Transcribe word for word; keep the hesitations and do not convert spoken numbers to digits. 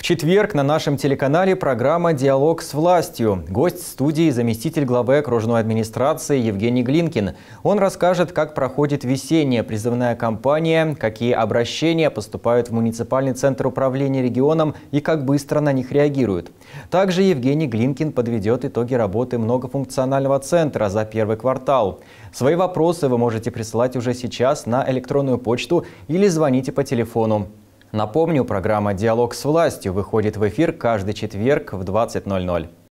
четверг на нашем телеканале программа «Диалог с властью». Гость студии – заместитель главы окружной администрации Евгений Глинкин. Он расскажет, как проходит весенняя призывная кампания, какие обращения поступают в муниципальный центр управления регионом и как быстро на них реагируют. Также Евгений Глинкин подведет итоги работы многофункционального центра за первый квартал. Свои вопросы вы можете присылать уже сейчас на электронную почту или звоните по телефону. Напомню, программа «Диалог с властью» выходит в эфир каждый четверг в двадцать ноль ноль.